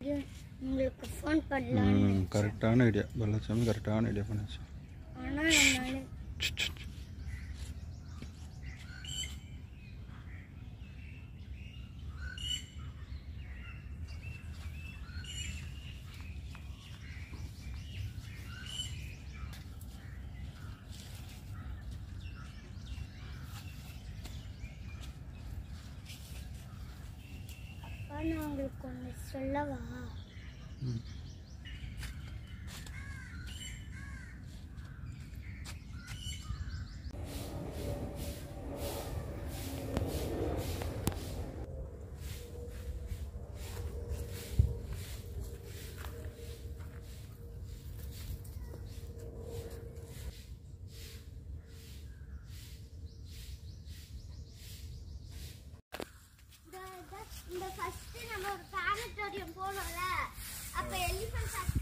உங்களுக்கு ஃபோன் பண்ணலாம்னு கரெக்டான ஐடியா வெள்ளச்சாமி கரெக்டான ஐடியா பண்ணிச்சு. ஆனால் நம்மளால நான் உங்களுக்கு ஒன்று சொல்லவா? இந்த ஃபர்ஸ்ட் நம்ம ஒரு பிளானட்டோரியம் போனோம்ல, அப்ப எலிஃபண்ட்